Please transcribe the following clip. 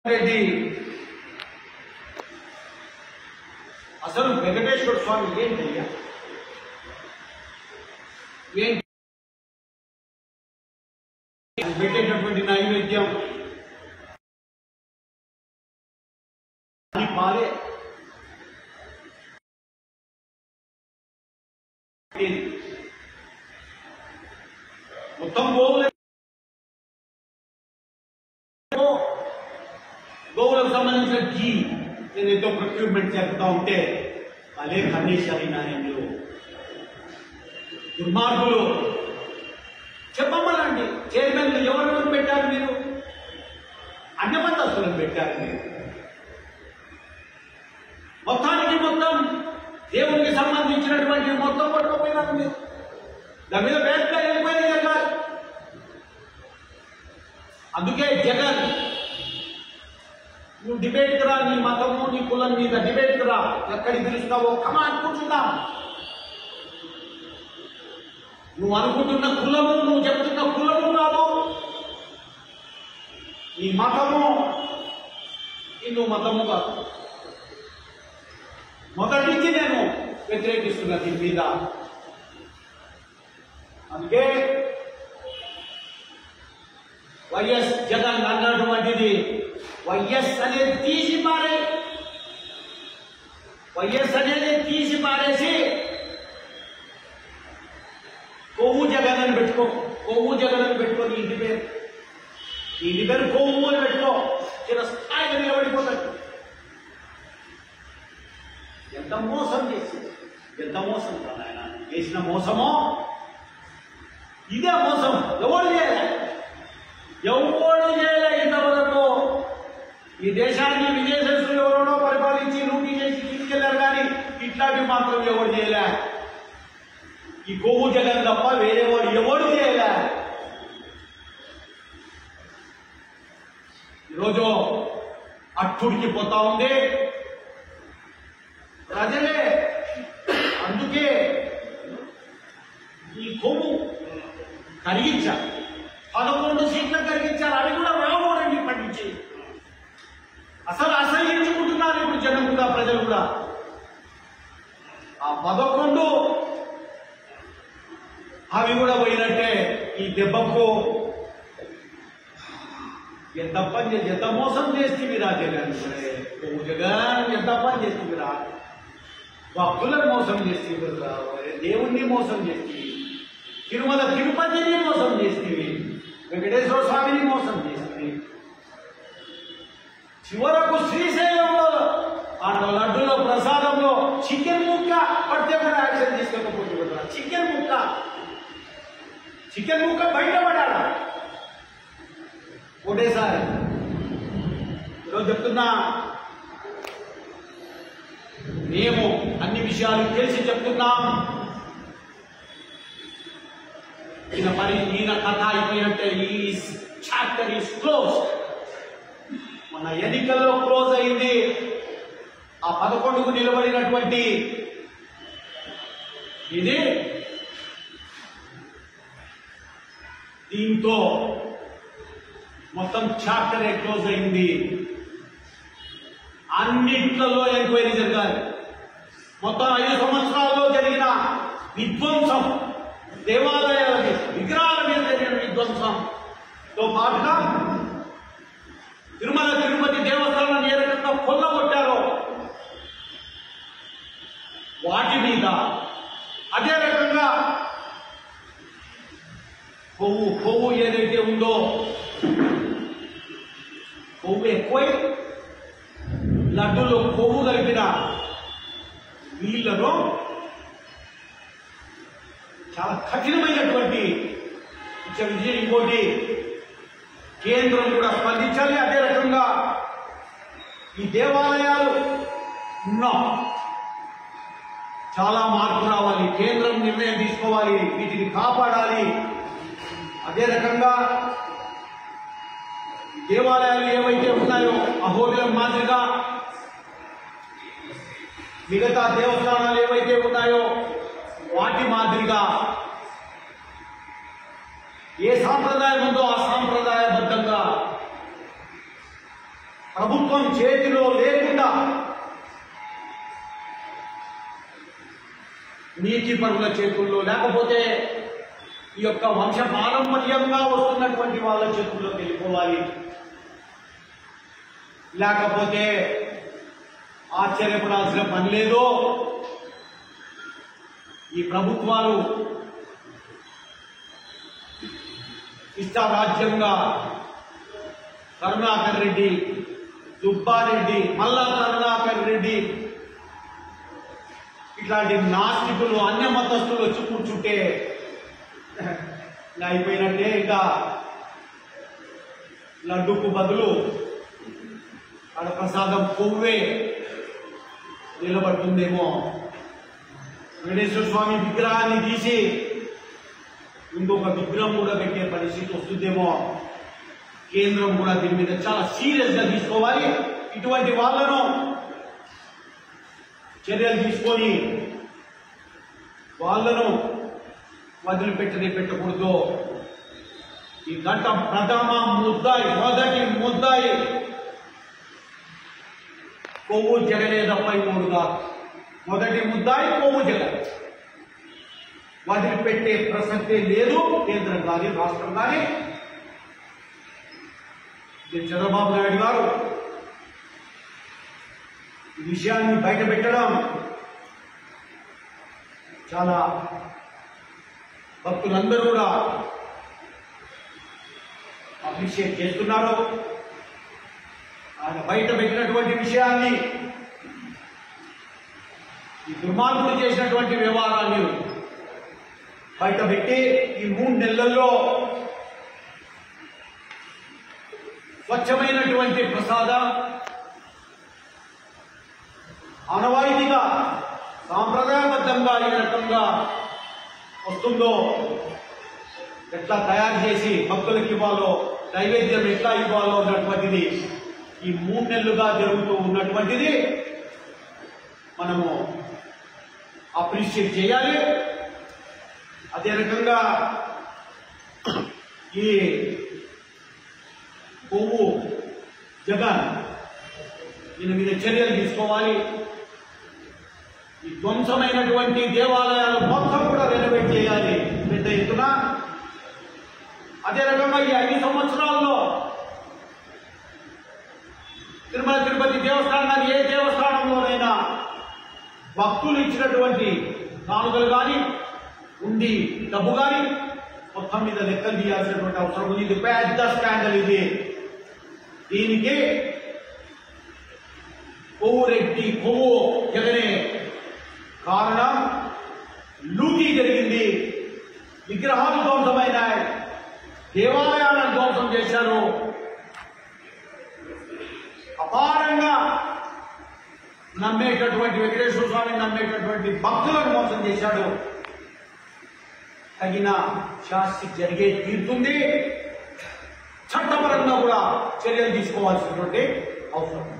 రెడ్డి అసలు వెంకటేశ్వర స్వామి ఏంటయ్యా? పెట్టేటటువంటి నైవేద్యం పాలే మొత్తం గోవులకు సంబంధించిన ఘీ ఏదైతే ప్రొక్యూర్మెంట్ చేస్తూ ఉంటే అదే కన్నేశారి నాయకులు దుర్మార్గులు. చెప్పమ్మలండి, చైర్మన్లు ఎవరెవరు పెట్టారు మీరు? అన్యమంతస్తులను పెట్టారు మీరు. మొత్తానికి మొత్తం దేవునికి సంబంధించినటువంటి మొత్తం పట్టుకోపోయినారు మీరు. దాని మీద బ్యాగ్గా వెళ్ళిపోయింది కదా. అందుకే జగన్, నువ్వు డిబేట్కి రా, నీ మతము నీ కులం మీద డిబేట్కి రా, ఎక్కడికి పిలుస్తావో కమాన్ కూర్చుందాం. నువ్వు అనుకుంటున్న కులము, నువ్వు చెప్తున్న కులము కాదు, నీ మతము హిందూ మతము కాదు. మొదటి నుంచి నేను వ్యతిరేకిస్తున్నా దీని మీద. అందుకే వైఎస్ జగన్ అన్నటువంటిది వైఎస్ అనేది తీసి పారేసి కొవ్వు జగన్ అని పెట్టుకో. కొవ్వు జగన్ అని పెట్టుకో. నీ ఇంటి పేరు కొవ్వు అని పెట్టుకో. చిన్న స్థాయిలో నిలబడిపోతాడు. ఎంత మోసం చేసింది, ఎంత మోసం కాదు ఆయన చేసిన మోసమో. ఇదే మోసం. ఎవరు చేయలే ఇంతవరకు. ఈ దేశాన్ని విదేశస్తులు ఎవరోనో పరిపాలించి లూటీ చేసి తీసుకెళ్లారు, కానీ ఇట్లాంటి మాత్రం ఎవరు చేయలే. ఈ కొవ్వు జగన్ తప్ప వేరేవాడు ఎవరు చేయలే. ఈరోజు అట్టుడికి పోతా ఉంది ప్రజలే. అందుకే ఈ కొవ్వు కరిగించారు. 11 సీట్లు కరిగించారు. అవి కూడా రాబోరండి పండించి. అసలు అసహించుకుంటున్నారు ఇప్పుడు జనం కూడా, ప్రజలు కూడా. ఆ 11 అవి కూడా పోయినట్టే. ఈ దెబ్బకు ఎంత పని, ఎంత మోసం చేస్తేవిరా జగన్. జగన్ ఎంత పని చేస్తేవిరా. భక్తులను మోసం చేస్తేవిరా, దేవుణ్ణి మోసం చేస్తేవి, తిరుమల తిరుపతిని మోసం చేస్తేవి, వెంకటేశ్వర స్వామిని మోసం చేస్తేవి, చివరకు శ్రీశైలంలో ఆ లడ్డులో ప్రసాదంలో చికెన్ ముక్క పడితే కూడా యాక్షన్ తీసుకోకపోతే చికెన్ ముక్క బయటపడాలా ఒకటేసారి. ఈరోజు చెప్తున్నా, మేము అన్ని విషయాలు తెలిసి చెప్తున్నాం. ఈయన కథ అయిపోయినట్టే. ఈ చాప్టర్ ఈస్ క్లోజ్. మన ఎన్నికల్లో క్లోజ్ అయింది. ఆ 11కు నిలబడినటువంటి ఇది దీంతో మొత్తం చాప్టరే క్లోజ్ అయింది. అన్నిట్లలో ఎంక్వైరీ జరగాలి. మొత్తం 5 సంవత్సరాల్లో జరిగిన విధ్వంసం, దేవాలయాల మీద, విగ్రహాల మీద జరిగిన విధ్వంసంతో పాటుగా తిరుమల తిరుపతి దేవస్థానాన్ని ఏ రకంగా కొల్లగొట్టారో వాటి మీద, అదే రకంగా కొవ్వు ఏదైతే ఉందో, కొవ్వు ఎక్కువై లడ్డూలో కొవ్వు కలిపిన వీళ్లను చాలా కఠినమైనటువంటి విజయం. ఇంకోటి, కేంద్రం కూడా స్పందించాలి. అదే రకంగా ఈ దేవాలయాలు చాలా మార్పు రావాలి. కేంద్రం నిర్ణయం తీసుకోవాలి, వీటిని కాపాడాలి. అదే రకంగా దేవాలయాలు ఏవైతే ఉన్నాయో అహోబిలం మాదిరిగా మిగతా దేవస్థానాలు ఏవైతే ఉన్నాయో వాటి మాదిరిగా ఏ సాంప్రదాయం ఉందో ఆ సాంప్రదాయబద్ధంగా ప్రభుత్వం చేతిలో లేకుండా నీతి పరుల చేతుల్లో, లేకపోతే ఈ యొక్క వంశ పారంపర్యంగా వస్తున్నటువంటి వాళ్ళ చేతుల్లోకి వెళ్ళిపోవాలి. లేకపోతే ఆశ్చర్యపడాల్సిన పని లేదు. ఈ ప్రభుత్వాలు ఇష్టారాజ్యంగా కరుణాకర్ రెడ్డి, సుబ్బారెడ్డి, మల్లా కరుణాకర్ రెడ్డి ఇట్లాంటి నాస్తికులు, అన్య మతస్థులు వచ్చి కూర్చుంటే అయిపోయినట్టే. ఇంకా లడ్డుకు బదులు ఆడ ప్రసాదం కొవ్వే నిలబడుతుందేమో. వెంకటేశ్వర స్వామి విగ్రహాన్ని తీసి ఇంకొక విగ్రహం కూడా పెట్టే పరిస్థితి వస్తుందేమో. కేంద్రం కూడా దీని మీద చాలా సీరియస్ గా తీసుకోవాలి. ఇటువంటి వాళ్ళను చర్యలు తీసుకొని వాళ్ళను పెట్టకూడదు. ఈ గంట ప్రథమ ముద్దాయి, మొదటి ముద్దాయి కొవ్వు జగనే తప్ప మూడుగా. మొదటి ముద్దాయి కొవ్వు జగన్. వదిలిపెట్టే ప్రసక్తే లేదు. కేంద్రం కానీ రాష్ట్రం కానీ. చంద్రబాబు నాయుడు గారు ఈ విషయాన్ని బయటపెట్టడం చాలా భక్తులందరూ కూడా అప్రిషియేట్ చేస్తున్నారు. ఆయన బయట పెట్టినటువంటి విషయాన్ని, ఈ దుర్మార్గులు చేసినటువంటి వ్యవహారాన్ని బయటపెట్టి ఈ 3 నెలల్లో స్వచ్ఛమైనటువంటి ప్రసాదం ఆనవాయితీగా సాంప్రదాయబద్ధంగా ఏ రకంగా వస్తుందో, ఎట్లా తయారు చేసి భక్తులకు ఇవ్వాలో, నైవేద్యం ఎట్లా ఇవ్వాలో అన్నటువంటిది ఈ 3 నెలలుగా జరుగుతూ ఉన్నటువంటిది మనము అప్రిషియేట్ చేయాలి. అదే రకంగా ఈ కొవ్వు జగన్ దీని మీద చర్యలు తీసుకోవాలి. ఈ ధ్వంసమైనటువంటి దేవాలయాలు మొత్తం కూడా రెనోవేట్ చేయాలి పెద్ద ఎత్తున. అదే రకంగా ఈ 5 సంవత్సరాల్లో తిరుమల తిరుపతి దేవస్థానాన్ని ఏ దేవస్థానంలోనైనా భక్తులు ఇచ్చినటువంటి కానుకలు కానీ, ఉండి డబ్బు కానీ మొత్తం మీద లెక్కలు తీయాల్సినటువంటి అవసరం ఉంది. ఇది పెద్ద స్కాండల్. ఇది దీనికి కొవ్వు జగనే కారణం. లూటీ జరిగింది, విగ్రహాలు ధ్వంసమైనాయి, దేవాలయాలను ధ్వంసం చేశారు, అపారంగా నమ్మేటటువంటి వెంకటేశ్వర స్వామిని నమ్మేటటువంటి భక్తులను మోసం చేశాడు. తగిన శాస్తి జరిగే తీరుతుంది. చట్టపరంగా కూడా చర్యలు తీసుకోవాల్సినటువంటి అవసరం.